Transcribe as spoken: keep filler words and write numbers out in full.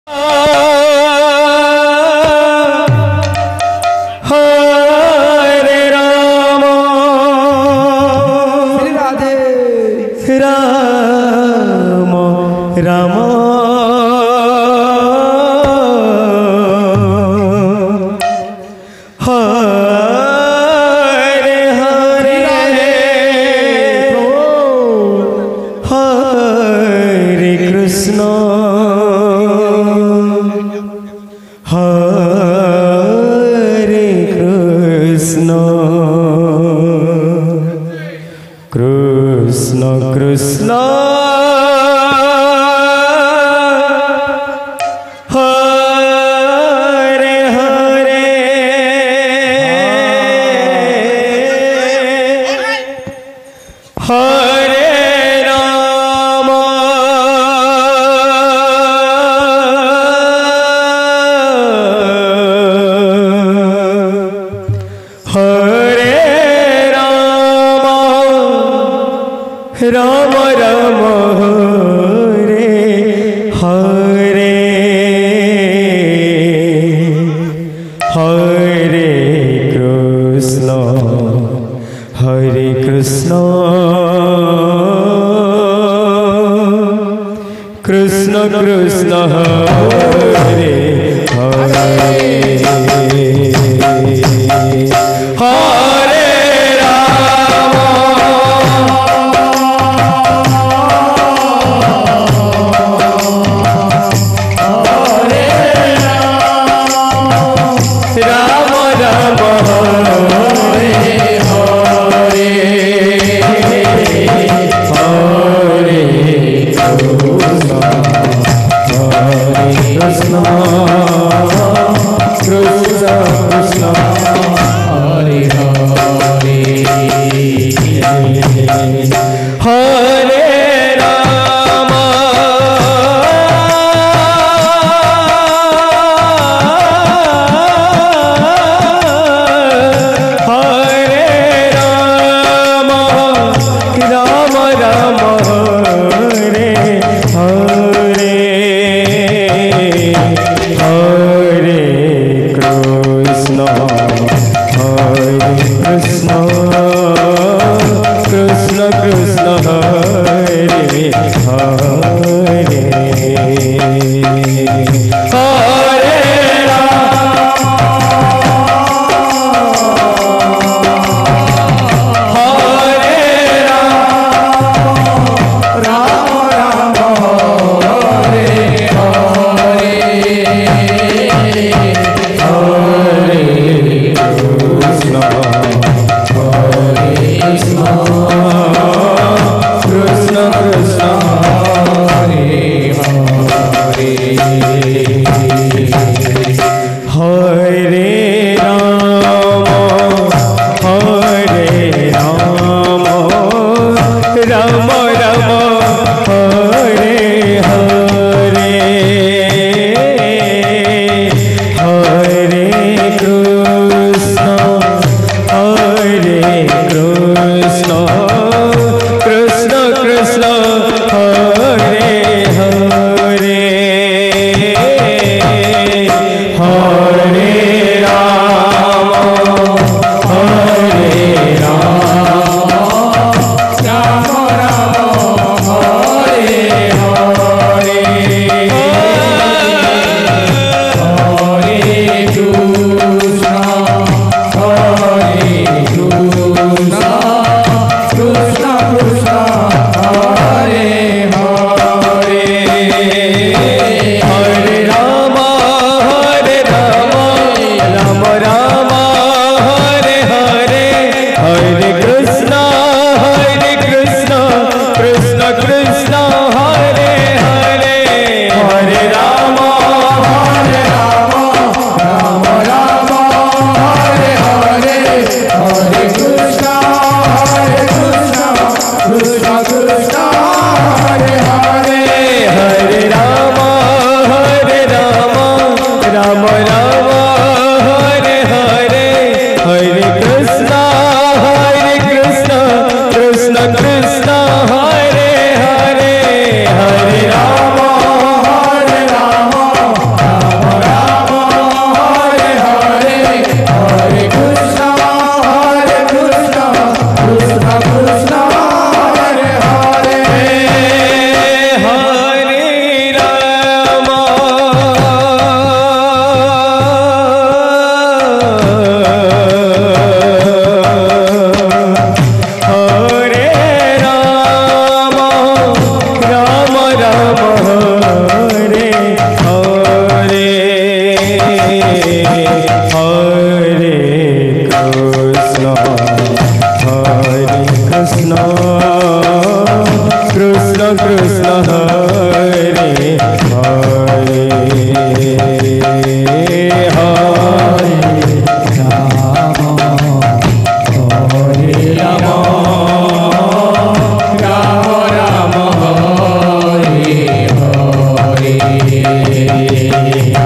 Hare Ram Radhe Ram Ram Hare Hare Hare Krishna Hare Krishna Krishna Krishna Hare Hare Hare Ram Hare Ram Ram Ram Hare Hare Hare Krishna Hare Krishna Krishna Krishna Hare Hare Hare Ram Hare Ram Ram Hare Hare Hare Krishna Hare Krishna Krishna Krishna Hare Hare Hare Ram Hare Ram Ram Ram Hare Hare Hare Krishna Hare Krishna Krishna Krishna Hare Hare Hare Ram Hare Ram Ram Ram Hare Hare Hare Krishna Hare Krishna Krishna Krishna Hare Hare Hare Ram Hare Ram Ram Ram Hare Hare Hare Krishna Hare Krishna Krishna Krishna Hare Hare Hare